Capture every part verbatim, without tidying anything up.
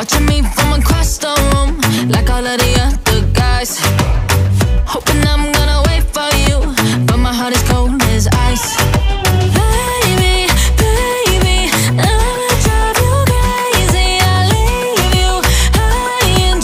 watching me from across the room, like all of the other guys. Hoping I'm gonna wait for you, but my heart is cold as ice. Baby, baby, I'ma drive you crazy. I'll leave you high and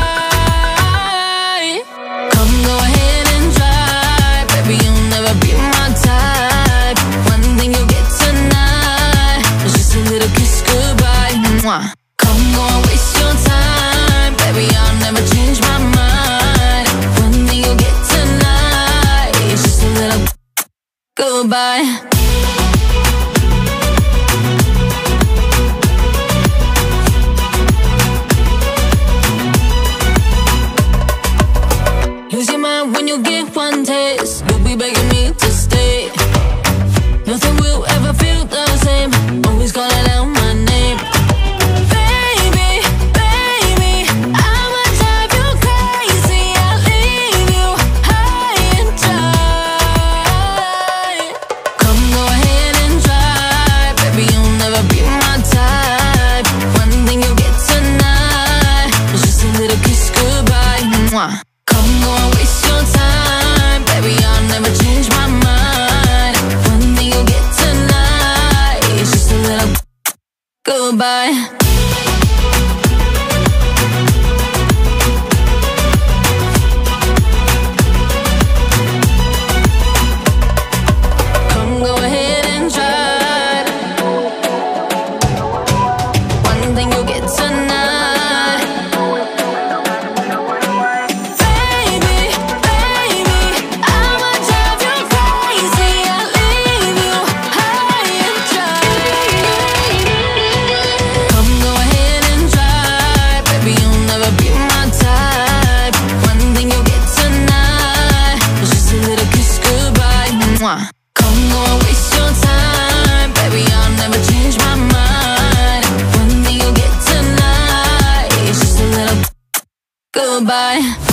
dry. Come go ahead and try, baby, you'll never be my type. One thing you'll get tonight is just a little kiss goodbye. Muah. Come go and waste your time, baby, I'll never change my mind. One thing you'll get tonight is just a little goodbye. Lose your mind when you get one taste. You'll be begging me to stay. Nothing will ever feel the same. Always calling out my name. Baby, baby, I'ma drive you crazy. I'll leave you high and dry. Come go ahead and try, baby, you'll never be my type. One thing you'll get tonight is just a little kiss goodbye. Muah. Come go and waste your time, baby, I'll never change my mind. One thing you'll get tonight is just a little goodbye. Come go ahead and try. One thing you'll get tonight. Baby, baby, I'ma drive you crazy. I'll leave you high and dry. Come go ahead and try, baby, you'll never be my type. One thing you'll get tonight is just a little kiss goodbye. Muah. Come go and waste your time, baby, I'll never change my mind. One thing you'll get tonight is just a little goodbye.